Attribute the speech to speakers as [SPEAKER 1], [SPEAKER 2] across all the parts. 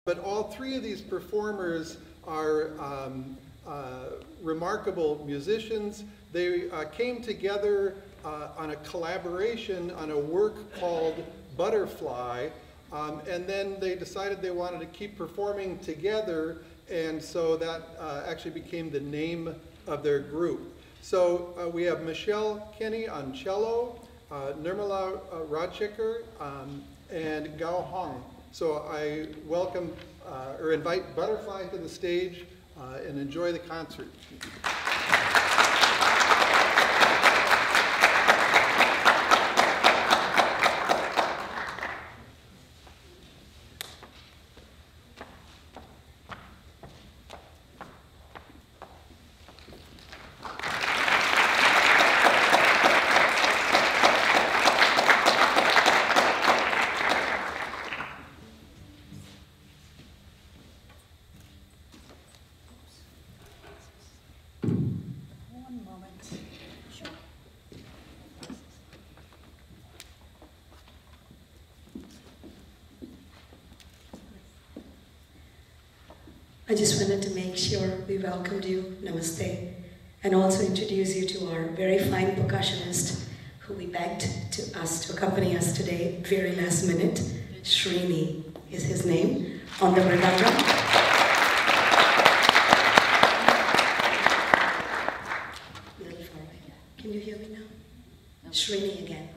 [SPEAKER 1] But all three of these performers are remarkable musicians. They came together on a collaboration on a work called Butterfly, and then they decided they wanted to keep performing together, and so that actually became the name of their group. So we have Michelle Kenny on cello, Nirmala Rajshekar, and Gao Hong. So I welcome or invite Butterfly to the stage and enjoy the concert.
[SPEAKER 2] I just wanted to make sure we welcomed you, namaste, and also introduce you to our very fine percussionist who we begged to accompany us today, very last minute. Srini is his name, on the mridanga. A little far away. Can you hear me now? Srini again.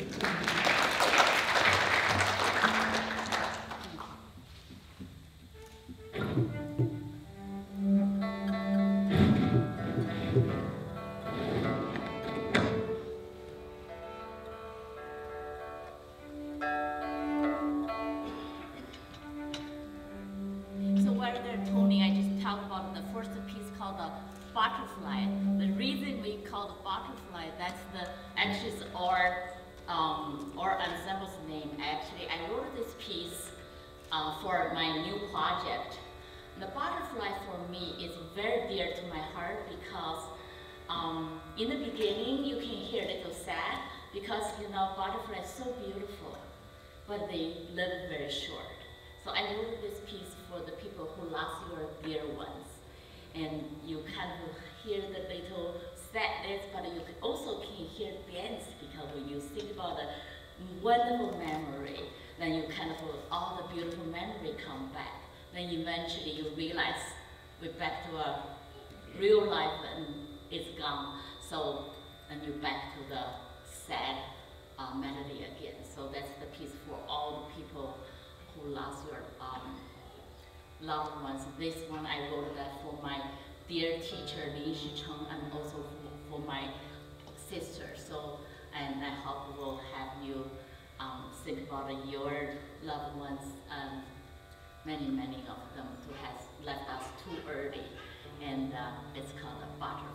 [SPEAKER 3] Butterfly. The reason we call it butterfly, that's the actually our ensemble's name. Actually, I wrote this piece for my new project. The butterfly for me is very dear to my heart because in the beginning you can hear a little sad because butterfly is so beautiful, but they live very short. So I wrote this piece for the people who lost your dear ones. And you kind of hear the little sadness, but you also can hear dance because when you think about the wonderful memory, then you kind of, all the beautiful memory come back. Then eventually you realize we're back to a real life and it's gone. So, and you're back to the sad melody again. So that's the piece for all the people who lost your loved ones. This one I wrote that for my dear teacher Lin Shicheng and also for my sister. So, and I hope we'll have you think about your loved ones. Many of them who has left us too early, and it's called a butterfly.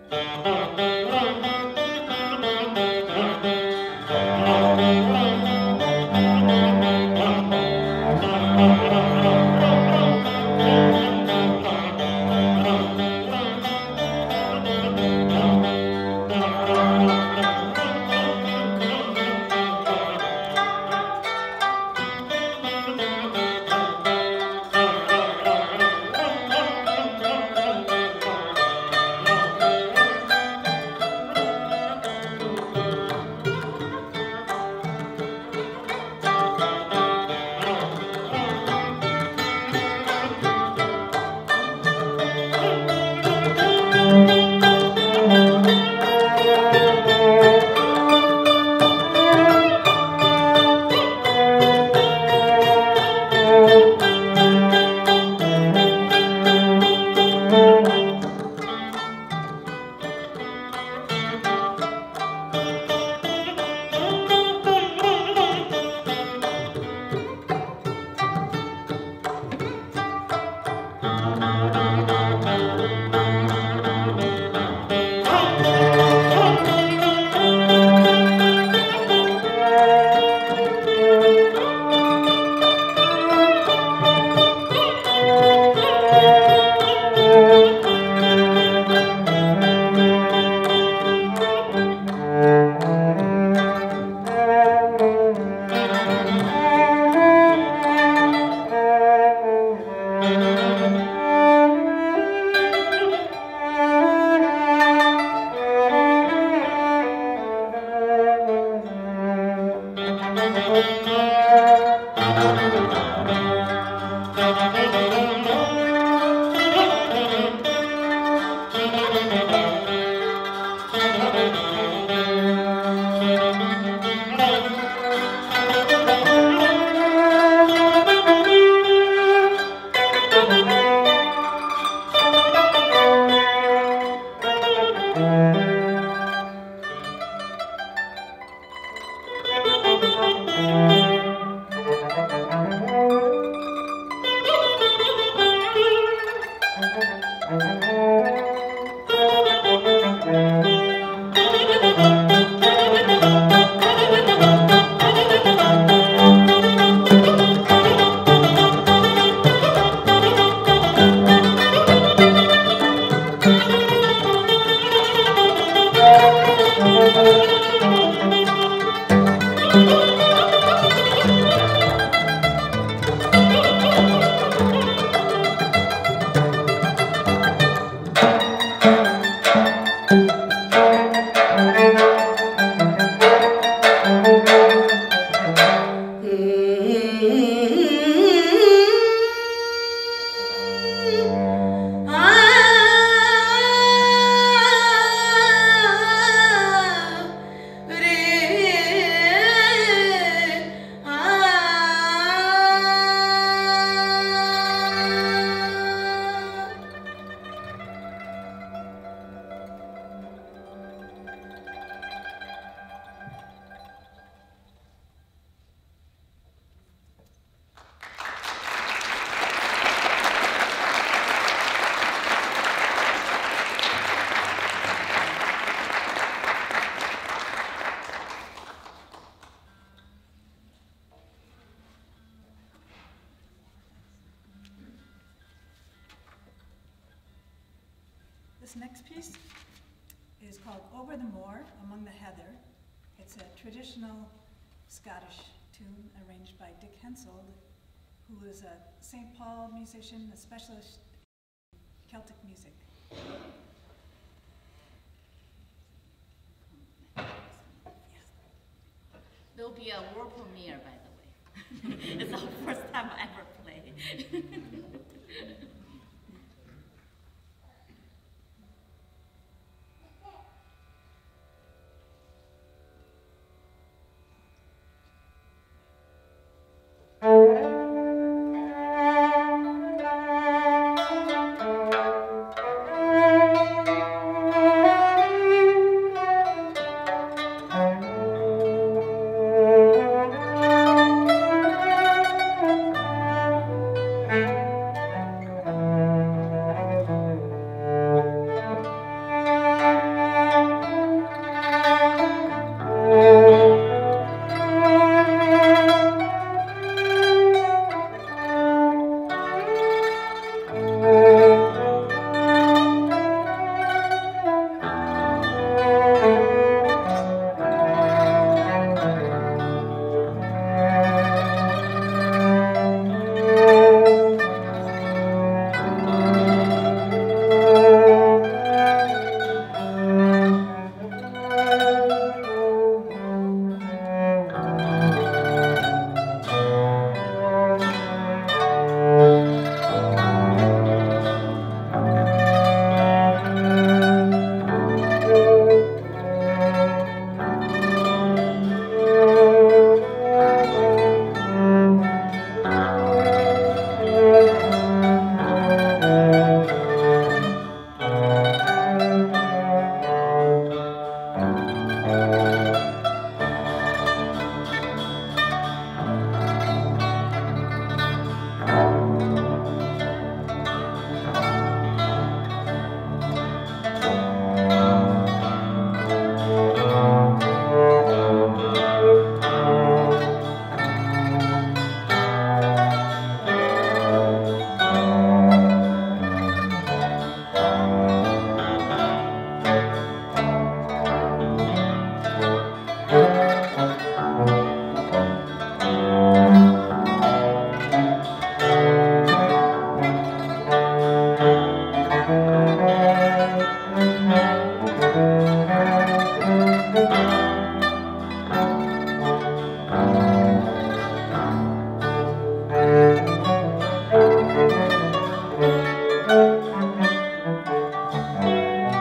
[SPEAKER 4] This next piece is called Over the Moor Among the Heather. It's a traditional Scottish tune arranged by Dick Hensold, who is a St. Paul musician, a specialist in Celtic music.
[SPEAKER 3] There'll be a world premiere, by the way. It's our first time I ever play.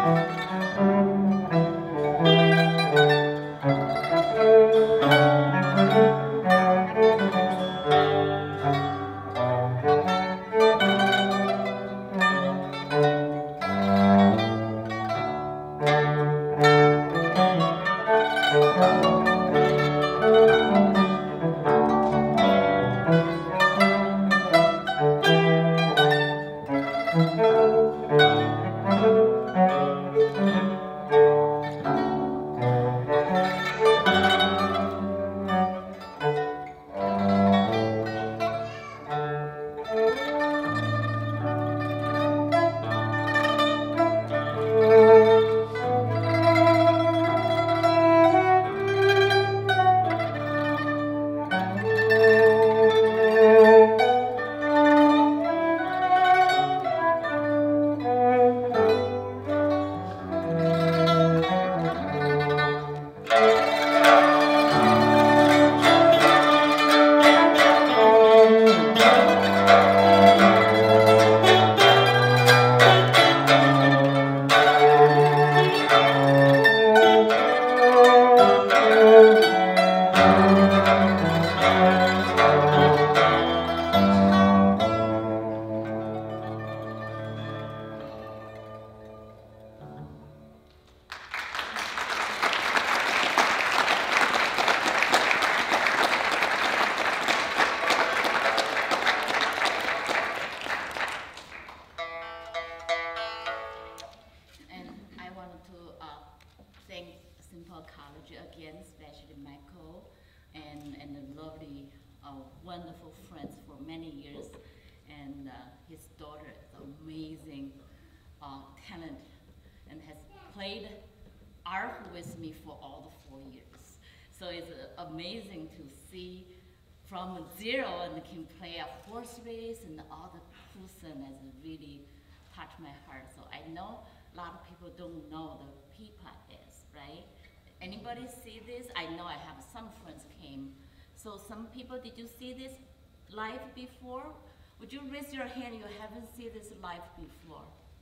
[SPEAKER 3] And I wanted to thank Simple College again, especially Michael and the lovely, wonderful friends for many years. And his daughter is amazing talent and has played art with me for all the 4 years. So it's amazing to see from zero and can play a horse race and all the person has really touched my heart. So I know a lot of people don't know the pipa is, right? Anybody see this? I know I have some friends came. So some people, did you see this live before? Would you raise your hand you haven't seen this live before?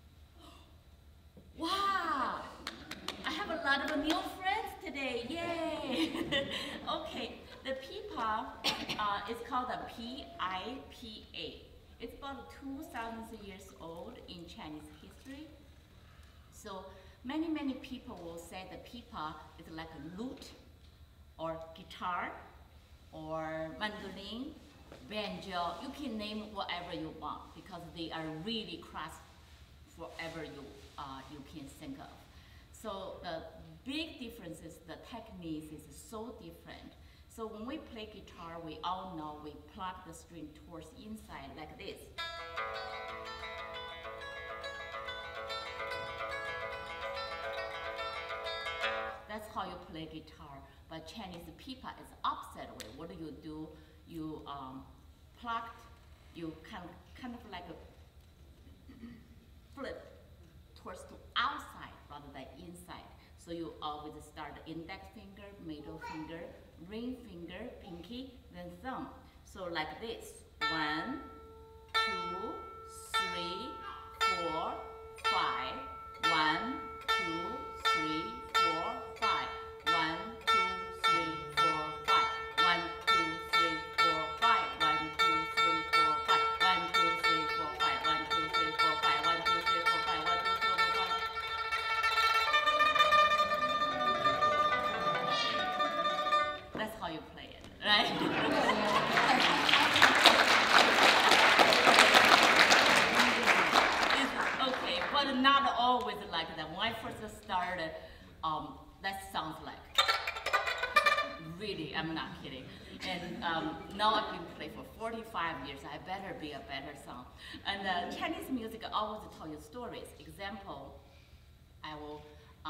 [SPEAKER 3] Wow! I have a lot of new friends today, yay! Okay, the pipa is called a P-I-P-A. It's about 2,000 years old in Chinese history. So many people will say the pipa is like a lute or guitar or mandolin, banjo. You can name whatever you want because they are really crafted whatever you can think of. So the big difference is the technique is so different. So when we play guitar, we all know we plug the string towards inside like this. That's how you play guitar. But Chinese pipa is opposite way. What do? You plug, you kind of like a flip towards the outside rather than inside. So you always start index finger, middle finger, ring finger, pinky, then thumb. So like this. 1, 2, 3, 4, 5. 1, 2, 3, 4, 5. 1, 2, 3, 4, 5. 1, 2, 3, 4, 5. 1, 2, 3, 4, 5. 1, 2, 3, 4, 5. 1, 2, 3, 4, 5. 1, 2, 3, 4, 5. 1, 2, 3, 4, 5. That's how you play it, right? Okay, but not always like that. When I first started, that sounds like, really, I'm not kidding. And now I've been playing for 45 years. I better be a better song. And Chinese music always tell you stories. Example, I will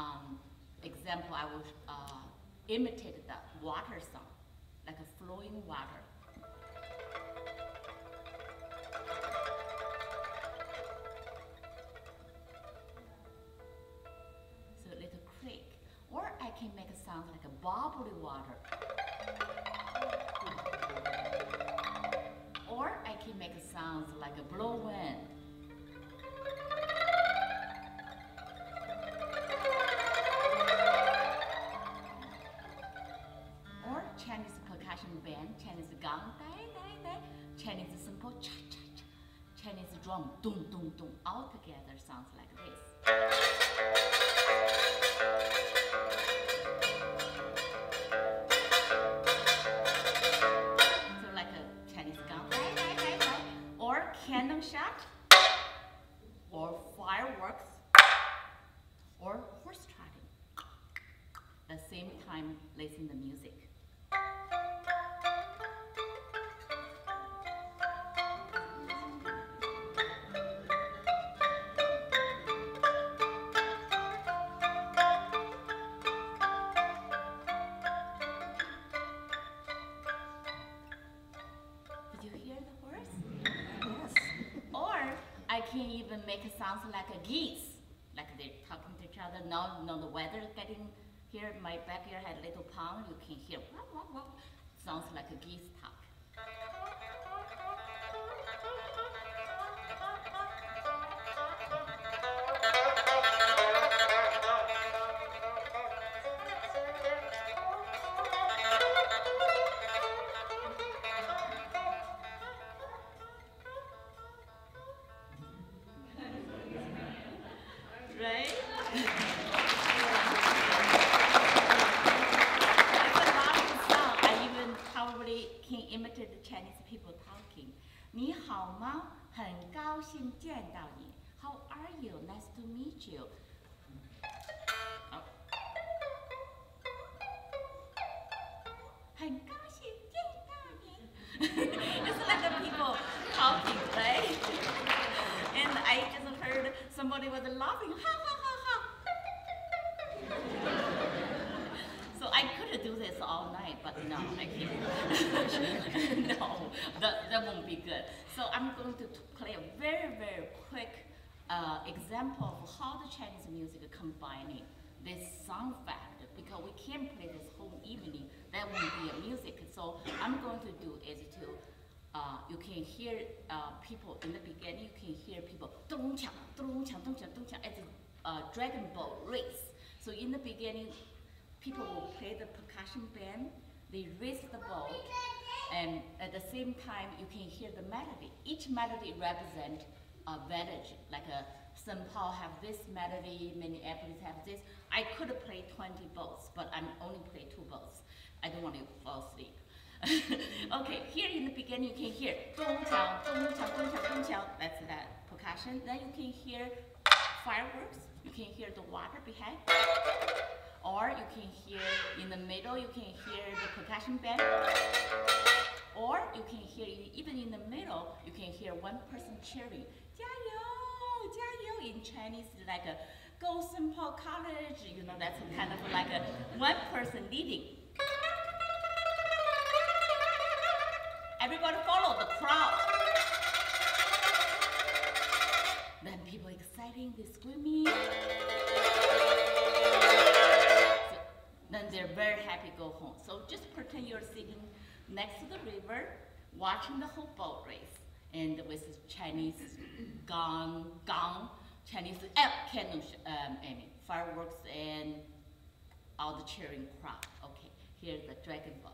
[SPEAKER 3] imitate the water sound, like a flowing water. So a little creak. Or I can make a sound like a bubbly water. Or I can make a sound like a blow wind. drum, dum, dum, dum, all together sounds like this. So like a Chinese gun, or cannon shot, or fireworks, or horse trotting. At the same time, listen to the music. Did you hear the horse?
[SPEAKER 4] Yes.
[SPEAKER 3] Or I can even make it sound like a geese, like they're talking to each other. Now, the weather is getting here. My backyard had a little pond. You can hear wah, wah, wah. Sounds like a geese talk. Right? It's a lot of sound. I even probably can imitate the Chinese people talking. 你好吗？很高兴见到你。How are you? Nice to meet you. Oh. 很高兴见到你。It's like the people talking, right? And I just heard somebody was laughing, ha ha ha ha. So I could do this all night, but no, I can't. No, that won't be good. So I'm going to play a very, very quick example of how the Chinese music combining this sound factor, because we can't play this whole evening. That won't be a music. So I'm going to do is to you can hear people in the beginning. You can hear people dong chang, dong chang, dong chang, dong chang. It's a Dragon Ball race. So in the beginning, people will play the percussion band. They raise the boat, and at the same time, you can hear the melody. Each melody represents a village. Like St. Paul have this melody, Minneapolis have this. I could play 20 boats, but I'm only play 2 boats. I don't want you to fall asleep. Okay, here in the beginning you can hear dong chang, dong chang, dong chang, dong chang. That's that percussion. Then you can hear fireworks. You can hear the water behind. Or you can hear in the middle, you can hear the percussion band. Or you can hear, even in the middle, you can hear one person cheering. 加油, 加油 in Chinese, like a go St. Paul College. You know, that's kind of like a one person leading. Everybody follow the crowd. Then people exciting, they screaming. So then they're very happy to go home. So just pretend you're sitting next to the river, watching the whole boat race, and with Chinese gong, Chinese cannon, fireworks, and all the cheering crowd. Okay, here's the Dragon Ball.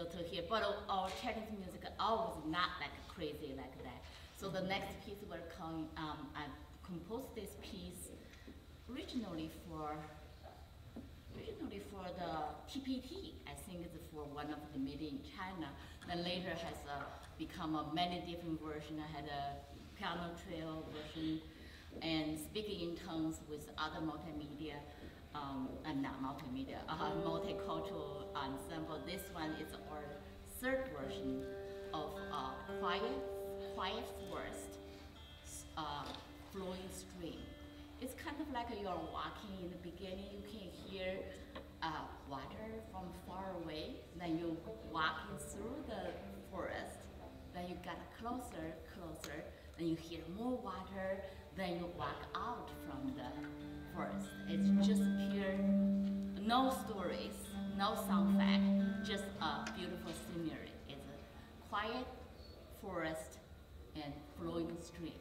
[SPEAKER 3] So to hear, but our Chinese music always not like crazy like that. So the next piece we're calling, I composed this piece originally for the TPT. I think it's for one of the made in China. Then later has become a many different version. I had a piano trio version and speaking in tongues with other multimedia. And not multimedia, multicultural ensemble. This one is our third version of quiet forest, flowing stream. It's kind of like you're walking in the beginning, you can hear water from far away, then you walking through the forest, then you get closer, then you hear more water, then you walk out from the forest. It's just pure, no stories, no sound fact, just a beautiful scenery. It's a quiet forest and flowing stream.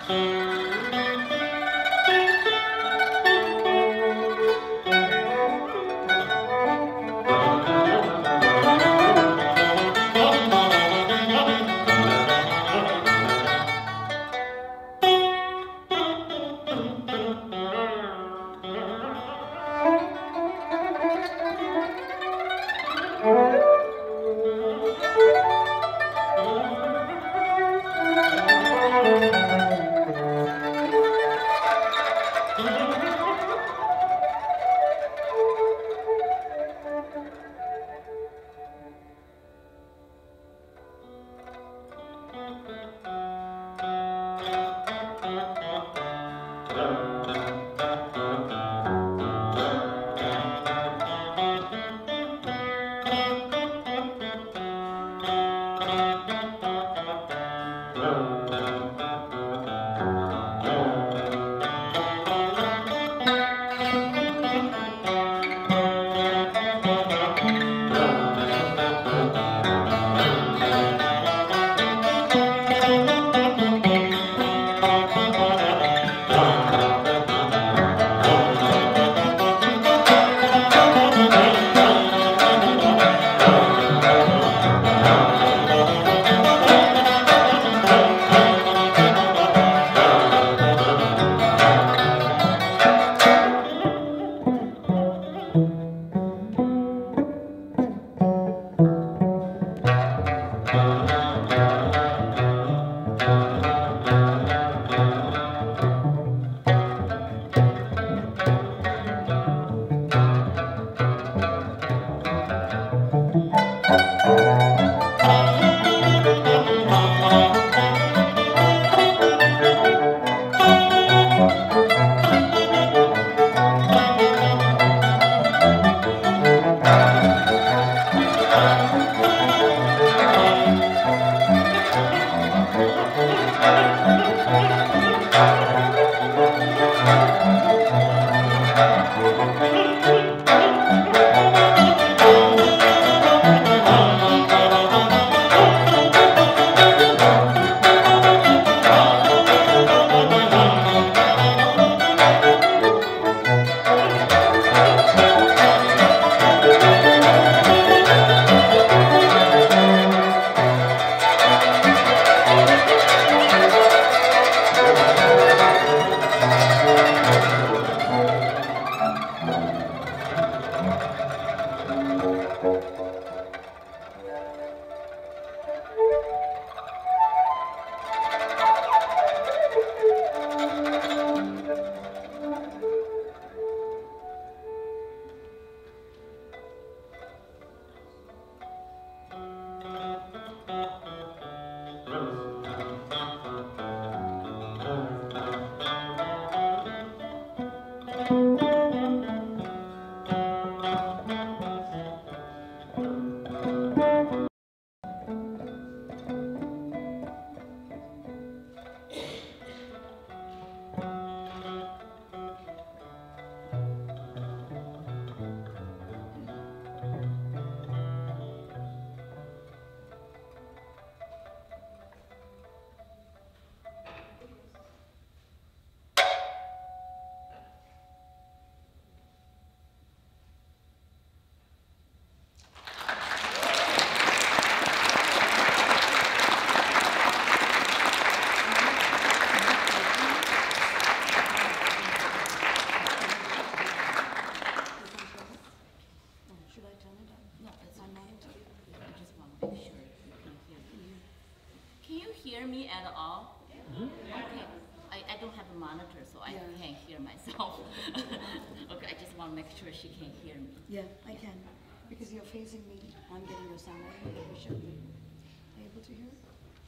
[SPEAKER 3] hear me at all? Okay. I don't have a monitor, so I can't hear myself. Okay, I just want to make sure she can hear me.
[SPEAKER 2] Yeah, I can. Because you're facing me, I'm getting your sound. I think you should be able to hear it.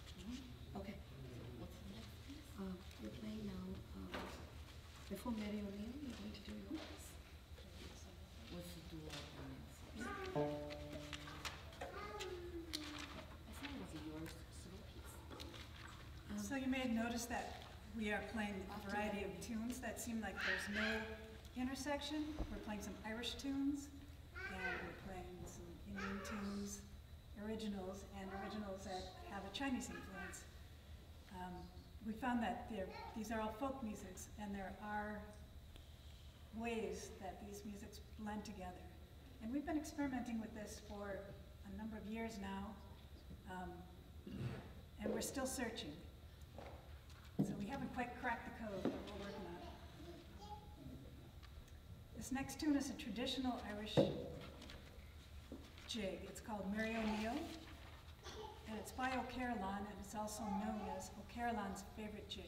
[SPEAKER 2] Okay.
[SPEAKER 3] What's the next piece?
[SPEAKER 2] You're playing now. Before Mary O'Neill, you're going to do yours.
[SPEAKER 3] What's the dual next? I thought it was yours solo piece.
[SPEAKER 4] So you may have noticed that we are playing a variety of tunes that seem like there's no intersection. We're playing some Irish tunes, and we're playing some Indian tunes, originals, and originals that have a Chinese influence. we found that these are all folk musics, and there are ways that these musics blend together. And we've been experimenting with this for a number of years now, and we're still searching. So we haven't quite cracked the code, but we're working on it. This next tune is a traditional Irish jig. It's called Mary O'Neill, and it's by O'Carolan, and it's also known as O'Carolan's favorite jig.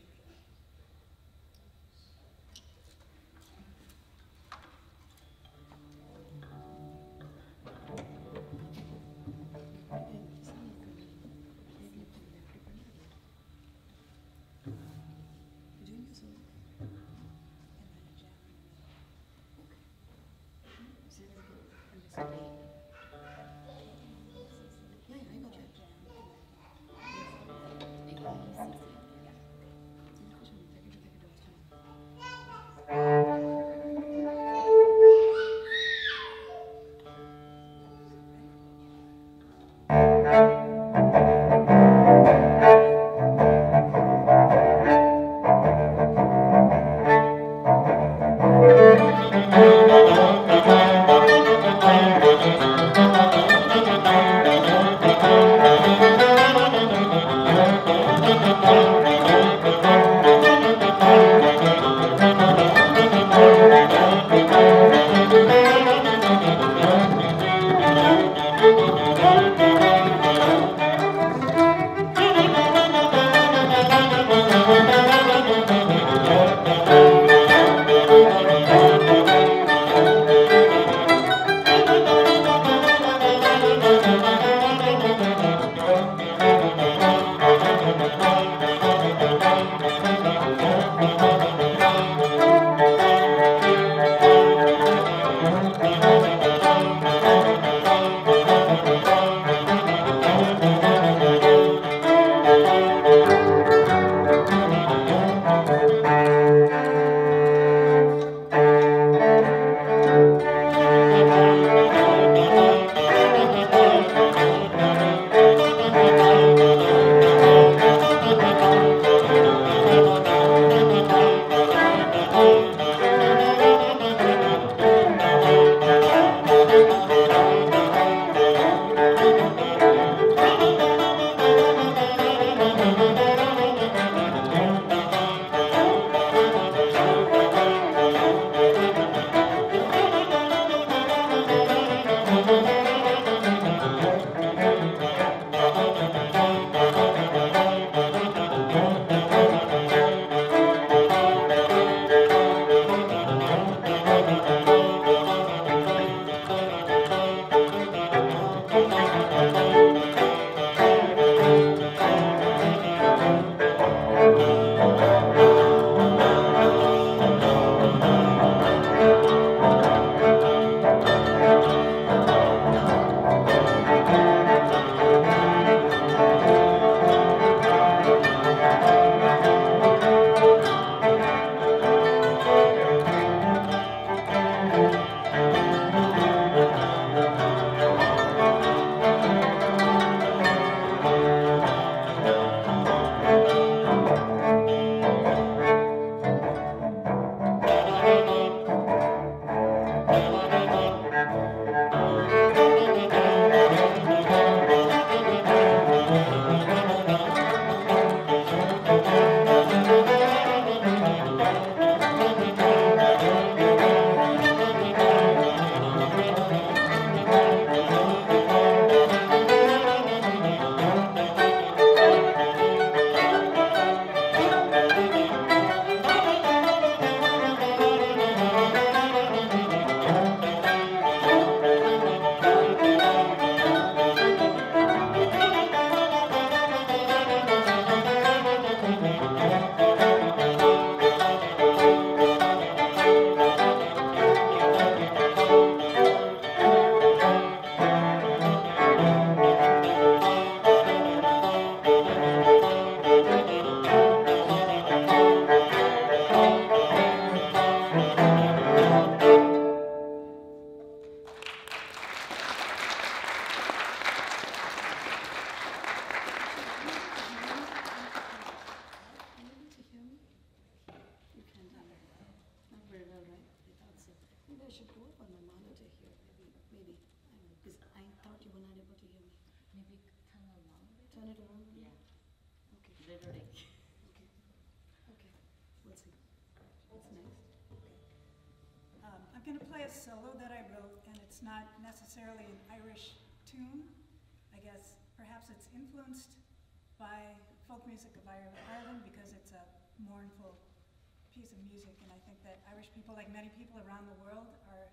[SPEAKER 4] going to play a solo that I wrote, and it's not necessarily an Irish tune. I guess perhaps it's influenced by folk music of Ireland because it's a mournful piece of music, and I think that Irish people, like many people around the world, are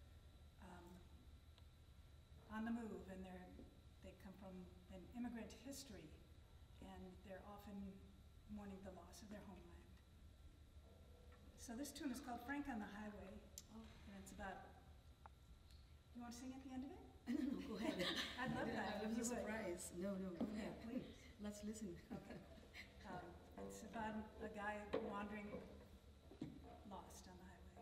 [SPEAKER 4] on the move, and they come from an immigrant history, and they're often mourning the loss of their homeland. So this tune is called Frank on the Highway, and it's about, you want to sing at the end of it?
[SPEAKER 5] No, go ahead.
[SPEAKER 4] I'd love that.
[SPEAKER 5] I
[SPEAKER 4] if
[SPEAKER 5] love
[SPEAKER 4] you
[SPEAKER 5] the
[SPEAKER 4] would.
[SPEAKER 5] surprise. No, go
[SPEAKER 4] Yeah,
[SPEAKER 5] ahead.
[SPEAKER 4] please.
[SPEAKER 5] Let's listen.
[SPEAKER 4] Okay. It's about a guy wandering lost on the highway.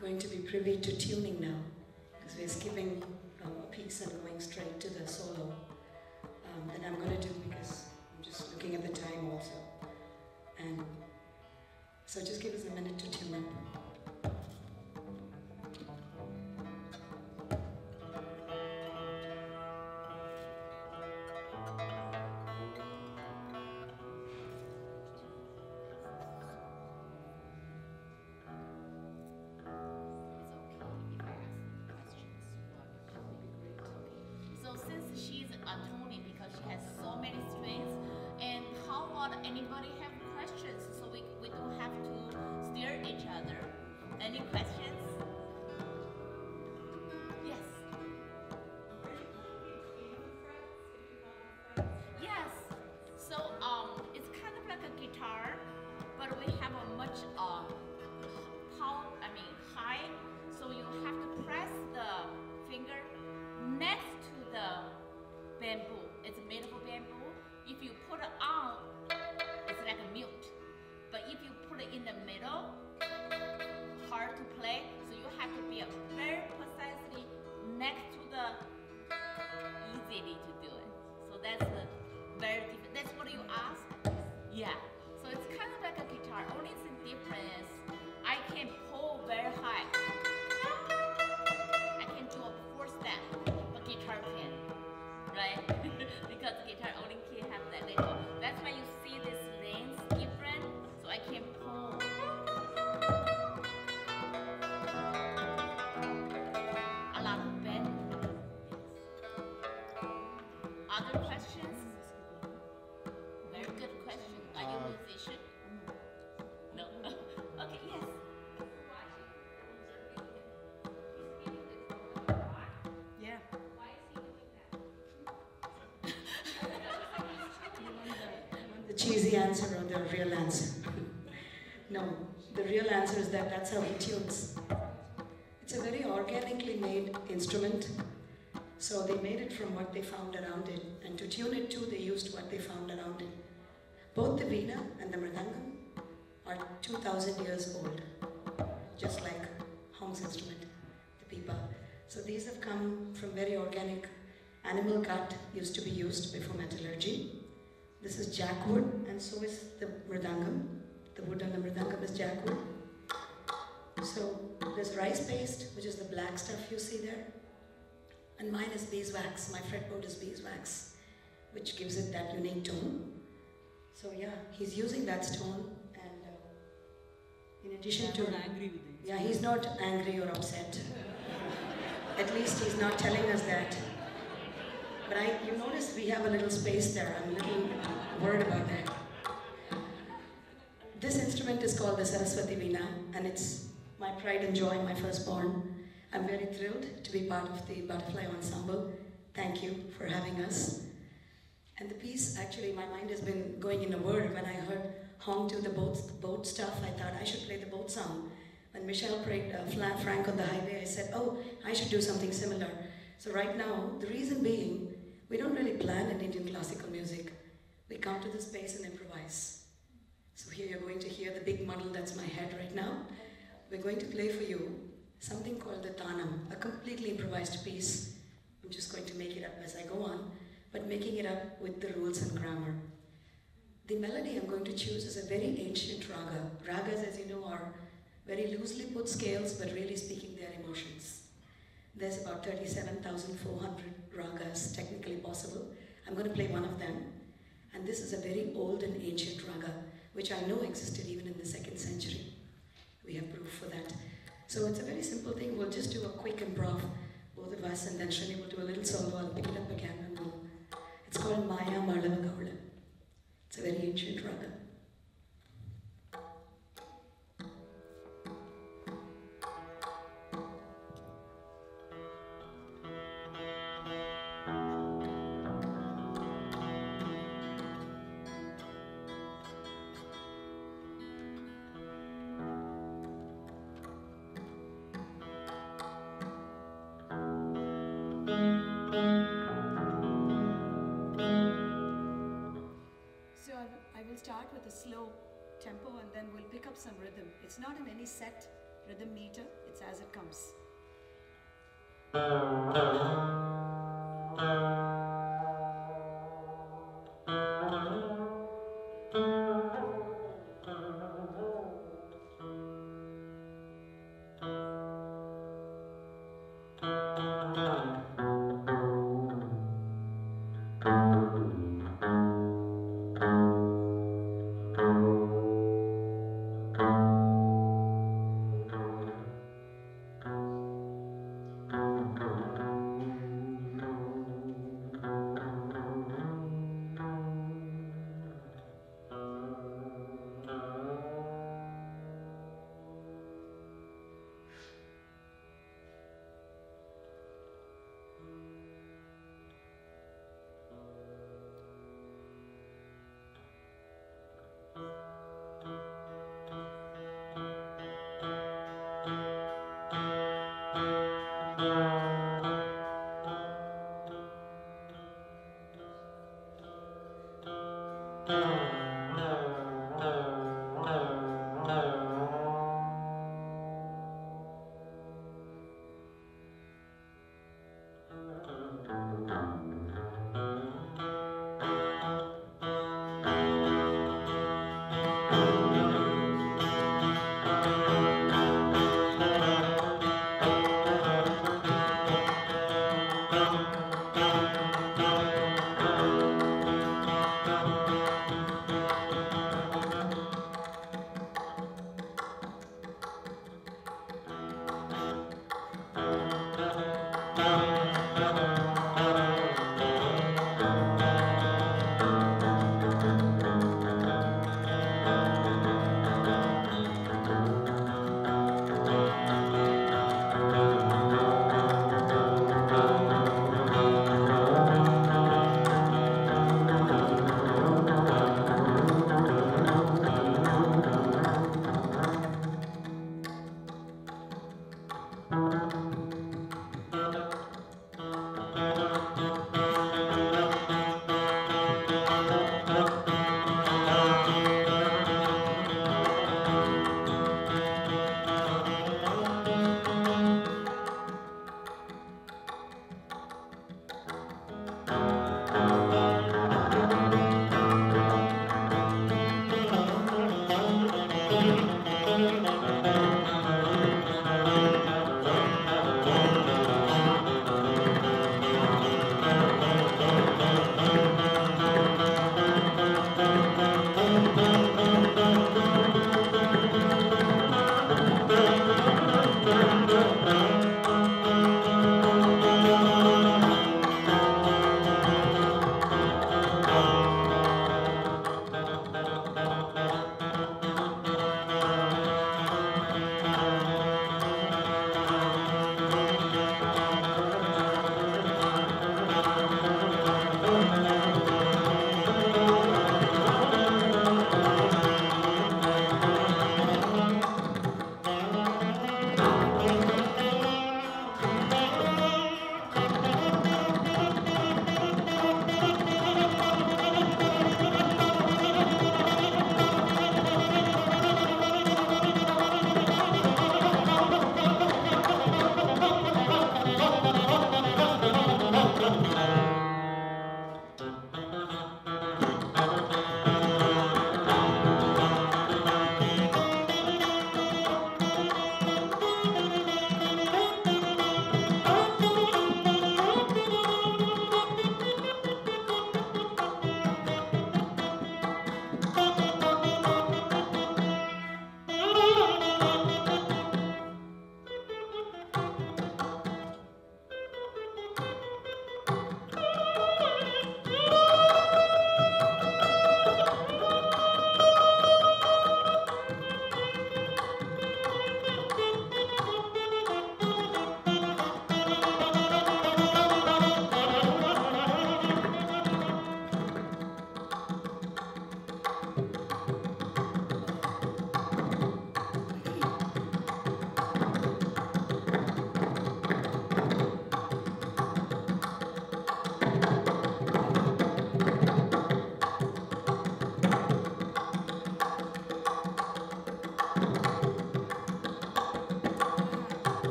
[SPEAKER 2] going to be privy to tuning now, because we're skipping a piece and going straight to the solo that I'm going to do, because I'm just looking at the time also. And so just give us a minute to tune up.
[SPEAKER 3] So since she's a tuning, because she has so many strings, and how about anybody have questions? So we don't have to steer each other. Any questions? Yes. Yes. So it's kind of like a guitar, but we have a much high. So you have to press the finger next to the bamboo. It's made of bamboo. If you put it on, it's like a mute. But if you put it in the middle, hard to play. So you have to be very precisely next to the easily to do it. So that's very different. That's what you ask? Yeah. So it's kind of like a guitar. Only the difference, I can pull very high. I can do a 4-step, but guitar can, right? Because guitar only can have that little. That's why you see this length different. So I can pull. A lot of bend. Other questions? Very good question. Are you a musician? No. Okay, yes.
[SPEAKER 4] Yeah.
[SPEAKER 2] The cheesy answer or the real answer? No, the real answer is that that's how he tunes. It's a very organically made instrument. So they made it from what they found around it. And to tune it too, they used what they found around it. Both the veena and the mridangam are 2,000 years old, just like Hong's instrument, the pipa. So these have come from very organic. Animal cut used to be used before metallurgy. This is jackwood, and so is the mridangam. The wood on the mridangam is jackwood. So there's rice paste, which is the black stuff you see there. And mine is beeswax. My fretboard is beeswax, which gives it that unique tone. So yeah, he's using that stone, and in addition to...
[SPEAKER 5] I'm not angry with it.
[SPEAKER 2] Yeah, he's not angry or upset. At least he's not telling us that. But you notice we have a little space there. I'm a little worried about that. This instrument is called the Saraswati Veena, and it's my pride and joy, my firstborn. I'm very thrilled to be part of the Butterfly Ensemble. Thank you for having us. And the piece, actually, my mind has been going in a whirl. When I heard Hong do the boat stuff, I thought I should play the boat song. When Michelle played Frank on the Highway, I said, oh, I should do something similar. So right now, the reason being, we don't really plan in Indian classical music. We come to the space and improvise. So here you're going to hear the big muddle that's my head right now. We're going to play for you something called the Tanam, a completely improvised piece. I'm just going to make it up as I go on, but making it up with the rules and grammar. The melody I'm going to choose is a very ancient raga. Ragas, as you know, are very loosely put scales, but really speaking their emotions. There's about 37,400 ragas technically possible. I'm going to play one of them. And this is a very old and ancient raga, which I know existed even in the 2nd century. We have proof for that. So it's a very simple thing. We'll just do a quick improv, both of us, and then Shrini will do a little solo. I'll pick it up again. And it's called Maya Marlava Gaula. It's a very ancient raga.
[SPEAKER 4] I will start with a slow tempo and then we'll pick up some rhythm. It's not in any set
[SPEAKER 5] rhythm meter, it's as it comes.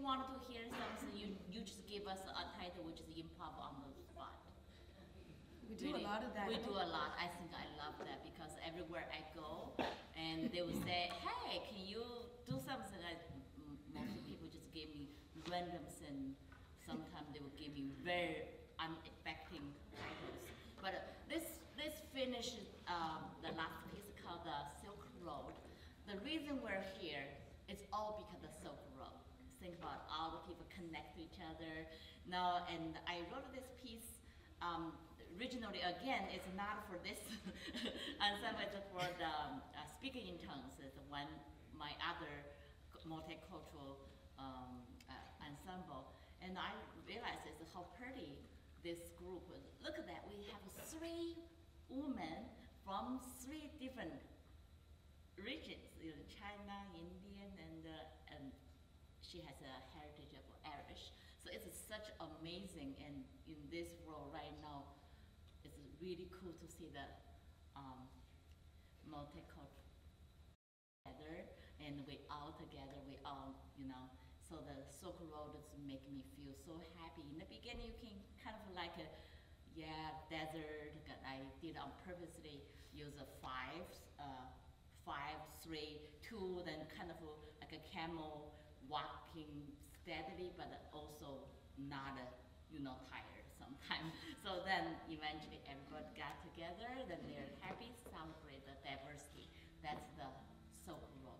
[SPEAKER 3] want to hear something, you just give us a title which is improv on the spot.
[SPEAKER 5] We do a lot of that.
[SPEAKER 3] We do a lot. I think I love that because everywhere I go, and they will say, "Hey, can you do something?" Most people just give me randoms, and sometimes they will give me very unexpected titles. But this finished the last piece called the Silk Road. The reason we're here is all because of the Silk Road. Think about all the people connect to each other. Now, and I wrote this piece. Originally, again, it's not for this ensemble, it's for the speaking in tongues. It's my other multicultural ensemble. And I realized it's how pretty this group is. Look at that, we have 3 women from 3 different regions, China, Indian, and she has a heritage of Irish. So it's such amazing, and in this world right now, it's really cool to see the multicultural together, and we all together, we all, so the Silk Road is making me feel so happy. In the beginning, you can kind of like a, desert. I did on purposely use a 5, 3, 2, then kind of like a camel walking steadily, but also not, tired sometimes. So then eventually everybody got together, then they're happy, celebrate the diversity. That's the Silk Road.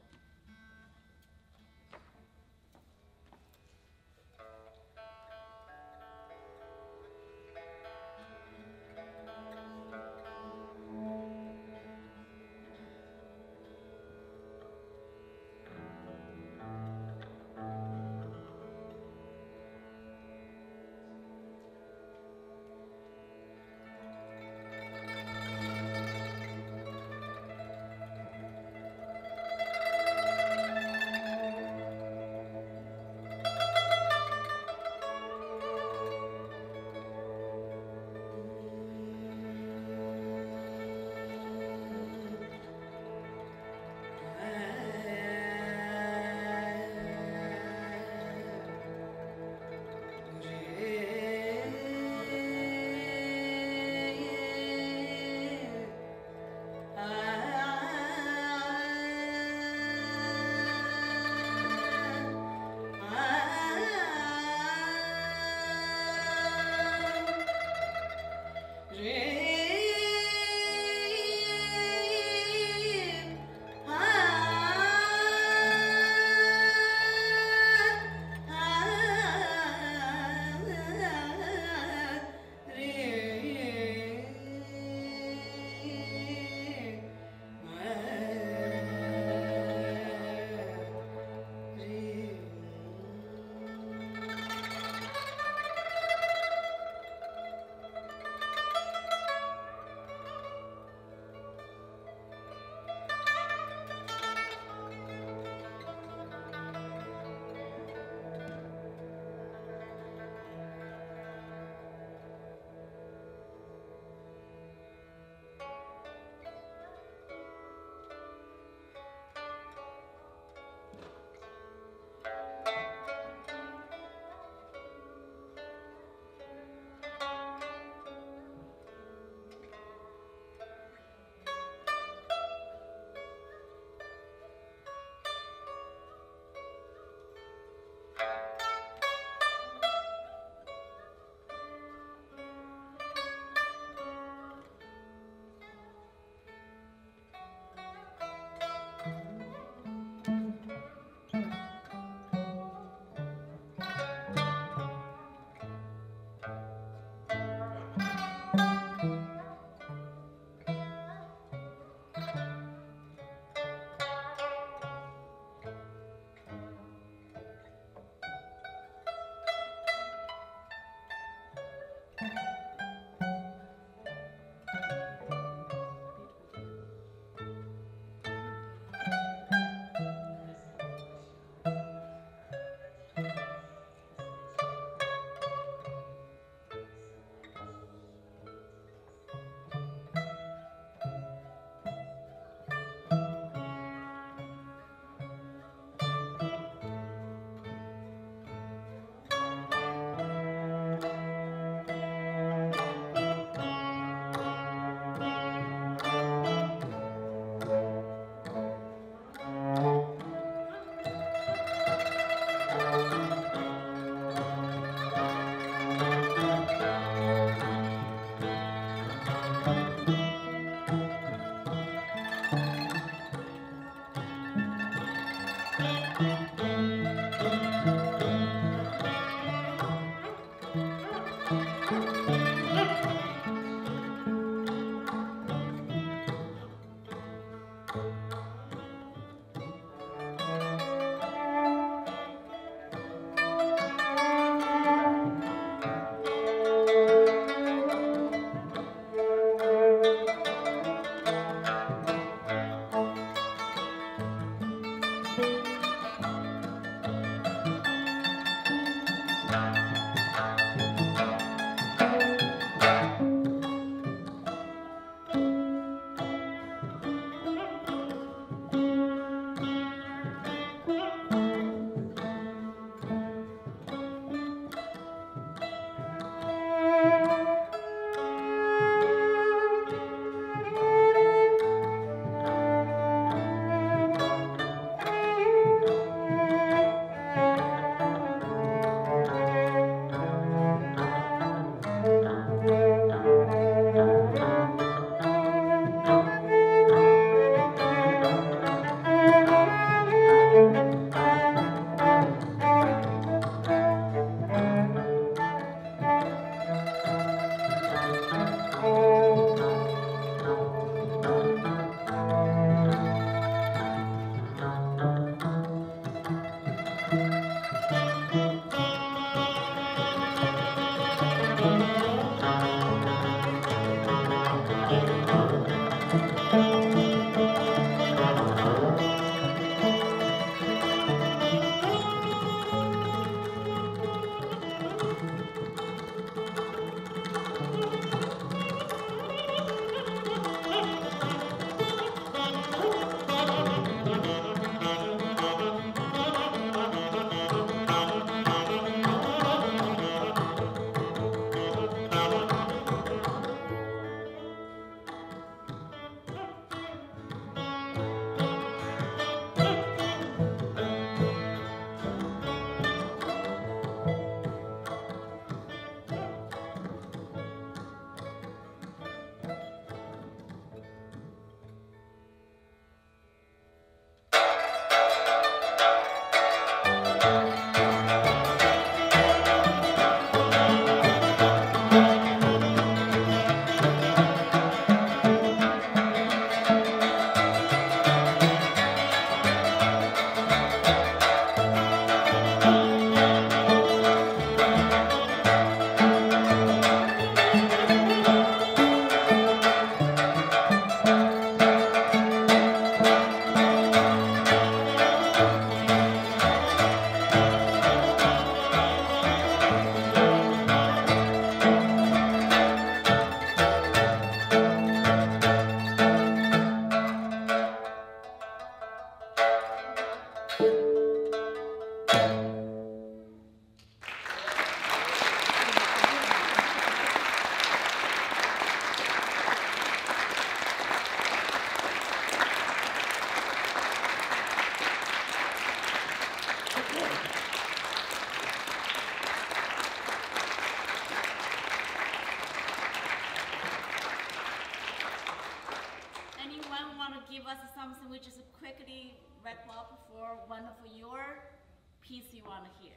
[SPEAKER 3] piece you want to hear.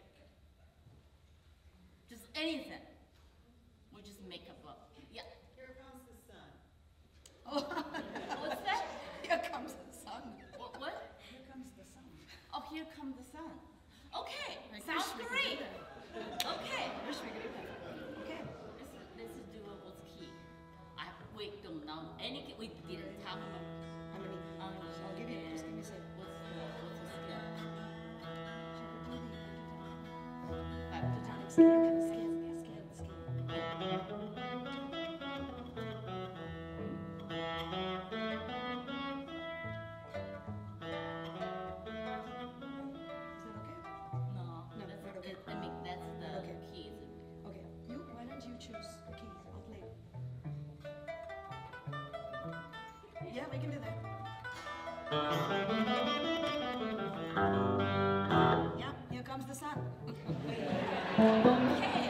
[SPEAKER 3] Just anything. We just make up a, yeah.
[SPEAKER 5] Here comes the sun.
[SPEAKER 3] Oh, what's that?
[SPEAKER 5] Here comes the sun.
[SPEAKER 3] What?
[SPEAKER 4] Here comes the sun.
[SPEAKER 3] Oh, here comes the sun. Okay,
[SPEAKER 5] I
[SPEAKER 3] sounds
[SPEAKER 5] wish we could
[SPEAKER 3] great.
[SPEAKER 5] do that.
[SPEAKER 3] Okay.
[SPEAKER 5] I wish we could do that. Okay.
[SPEAKER 3] Let's do it with key. We don't know any key. We didn't talk about.
[SPEAKER 5] How many? I'll give you, just give me a second.
[SPEAKER 3] What's the scale?
[SPEAKER 5] The tonic scale, kind of scale. Is that okay?
[SPEAKER 3] No,
[SPEAKER 5] No,
[SPEAKER 3] that's,
[SPEAKER 5] right, okay.
[SPEAKER 3] I mean, that's the
[SPEAKER 5] Okay.
[SPEAKER 3] keys.
[SPEAKER 5] Okay. Why don't you choose the key? I'll play. Yeah, we can do that. Yeah, here comes the sun.
[SPEAKER 3] Okay.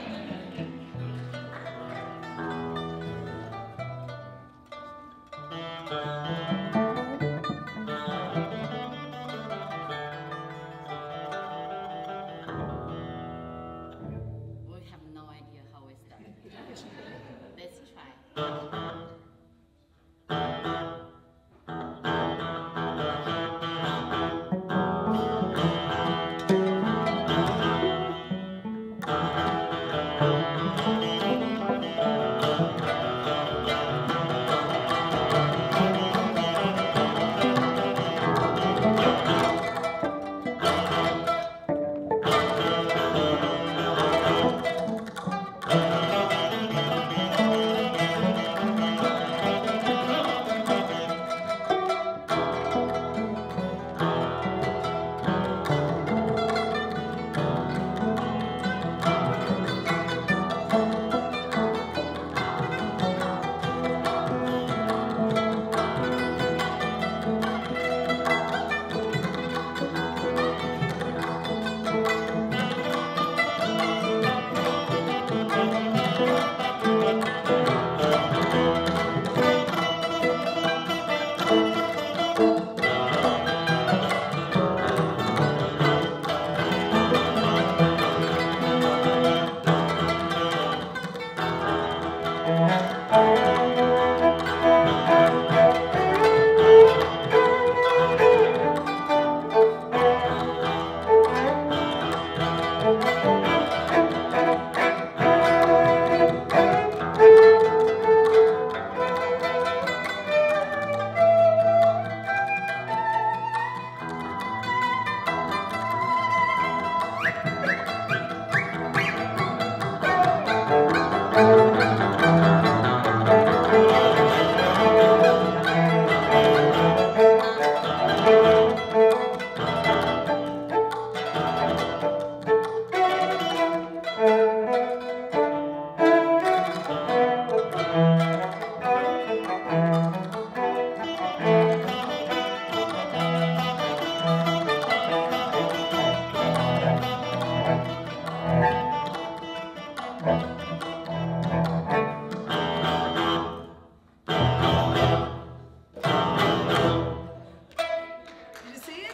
[SPEAKER 4] Did you see it?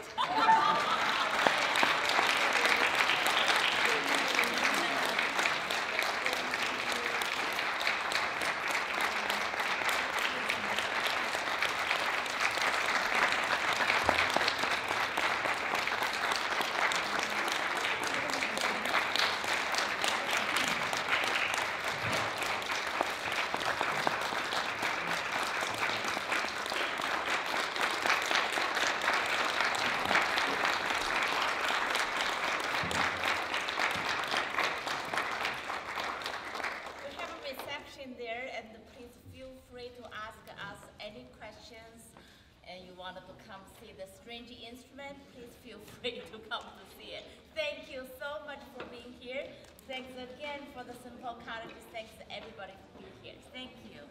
[SPEAKER 3] We have a reception there, and please feel free to ask us any questions. And you wanted to come see the strange instrument, please feel free to come to see it. Thank you so much for being here. Thanks again for the Simple Colleges. Thanks to everybody for being here. Thank you.